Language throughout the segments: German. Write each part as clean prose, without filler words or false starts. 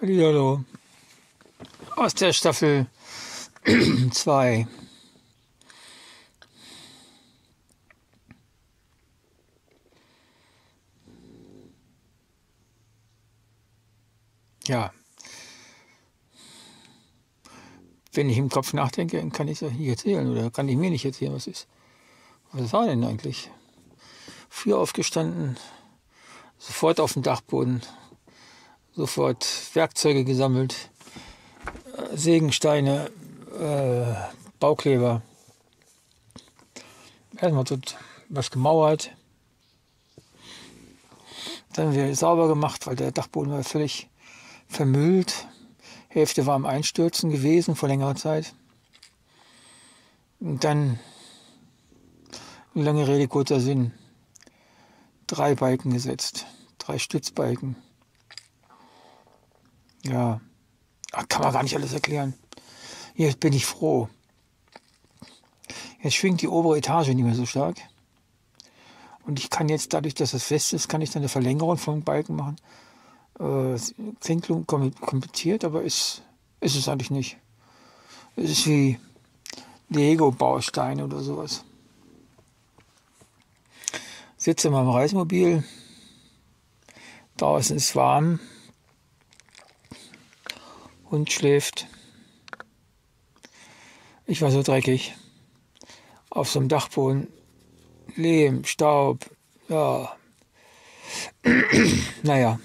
Hallihallo. Aus der Staffel 2. Ja, wenn ich im Kopf nachdenke, kann ich es euch nicht erzählen oder kann ich mir nicht erzählen, was war denn eigentlich? Früh aufgestanden, sofort auf den Dachboden, sofort Werkzeuge gesammelt, Sägensteine, Baukleber, erstmal dort was gemauert, dann wieder sauber gemacht, weil der Dachboden war völlig vermüllt. Hälfte war am Einstürzen gewesen vor längerer Zeit. Und dann, lange Rede, kurzer Sinn, 3 Balken gesetzt, 3 Stützbalken. Ja, kann man gar nicht alles erklären. Jetzt bin ich froh. Jetzt schwingt die obere Etage nicht mehr so stark. Und ich kann jetzt, dadurch, dass es fest ist, kann ich dann eine Verlängerung vom Balken machen. Klingt kompliziert, aber ist es eigentlich nicht. Es ist wie Lego-Bausteine oder sowas. Sitze mal im Reisemobil. Draußen ist warm. Hund schläft. Ich war so dreckig. Auf so einem Dachboden. Lehm, Staub. Ja. Naja.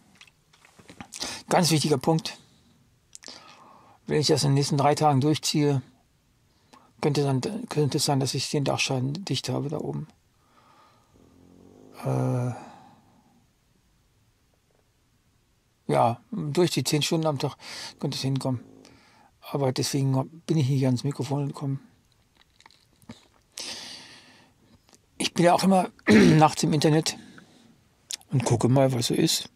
Ganz wichtiger Punkt. Wenn ich das in den nächsten 3 Tagen durchziehe, könnte es sein, dass ich den Dachschaden dicht habe da oben. Ja, durch die 10 Stunden am Tag könnte es hinkommen. Aber deswegen bin ich nicht ans Mikrofon gekommen. Ich bin ja auch immer nachts im Internet und gucke mal, was so ist.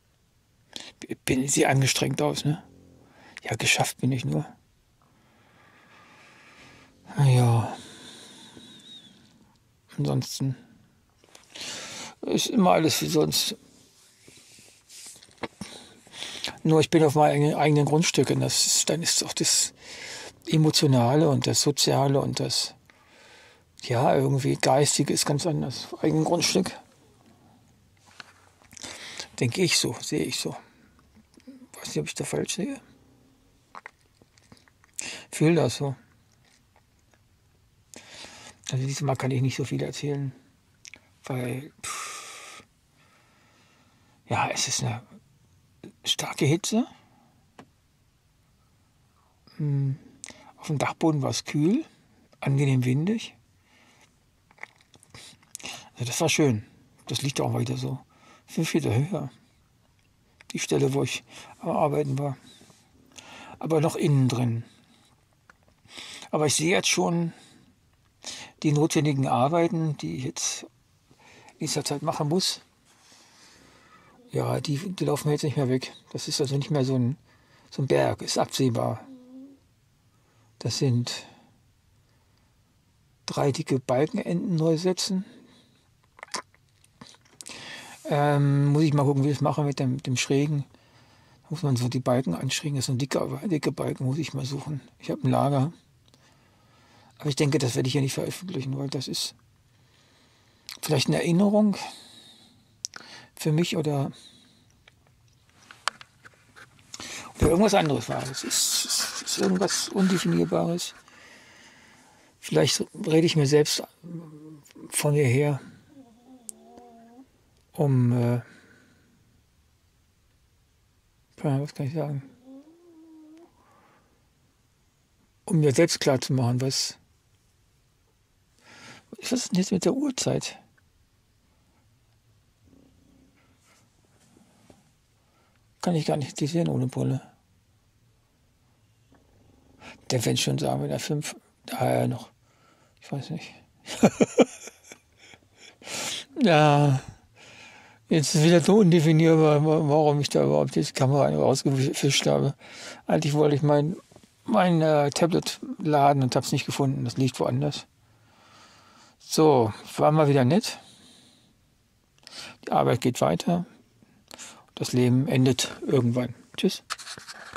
Sieht angestrengt aus, ne? Ja, geschafft bin ich nur. Ja. Ansonsten ist immer alles wie sonst. Nur ich bin auf meinen eigenen Grundstücken. Dann ist auch das Emotionale und das Soziale und das, ja, irgendwie Geistige ist ganz anders. Auf eigenem Grundstück. Denke ich so, sehe ich so. Weiß nicht, ob ich da falsch sehe. Fühle das so. Also diesmal kann ich nicht so viel erzählen, weil ja, es ist eine starke Hitze. Auf dem Dachboden war es kühl, angenehm windig. Also das war schön. Das liegt auch wieder so 5 Meter höher. Die Stelle, wo ich am Arbeiten war. Aber noch innen drin. Aber ich sehe jetzt schon die notwendigen Arbeiten, die ich jetzt in dieser Zeit machen muss. Ja, die laufen jetzt nicht mehr weg. Das ist also nicht mehr so ein Berg, ist absehbar. Das sind 3 dicke Balkenenden neu setzen. Muss ich mal gucken, wie ich das mache mit dem Schrägen. Da muss man so die Balken anschrägen. Das ist ein dicke Balken, muss ich mal suchen. Ich habe ein Lager. Aber ich denke, das werde ich hier nicht veröffentlichen, weil das ist vielleicht eine Erinnerung für mich oder irgendwas anderes war. Es ist irgendwas Undefinierbares. Vielleicht rede ich mir selbst von mir her, was kann ich sagen? Um mir selbst klarzumachen, was ist denn jetzt mit der Uhrzeit? Kann ich gar nicht sehen ohne Brille. Der wenn schon sagen wir der 5, ja noch. Ich weiß nicht. Ja, jetzt ist wieder so undefinierbar, warum ich da überhaupt die Kamera rausgefischt habe. Eigentlich wollte ich mein Tablet laden und habe es nicht gefunden. Das liegt woanders. So, war mal wieder nett. Die Arbeit geht weiter. Das Leben endet irgendwann. Tschüss.